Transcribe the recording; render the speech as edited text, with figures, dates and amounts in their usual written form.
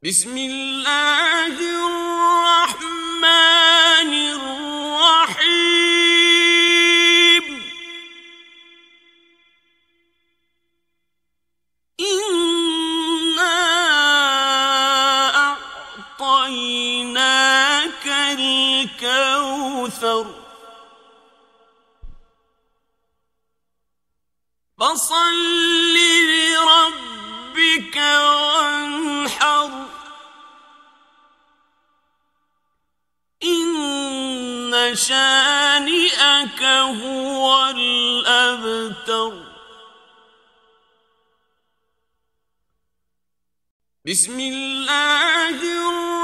بسم الله الرحمن الرحيم. إنا أعطيناك الكوثر فصل لربك وانحر إن شانئك هو الأبتر. بسم الله الرحمن